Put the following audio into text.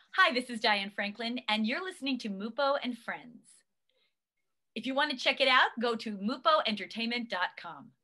Hi, this is Diane Franklin, and you're listening to Mupo and Friends. If you want to check it out, go to mupoentertainment.com.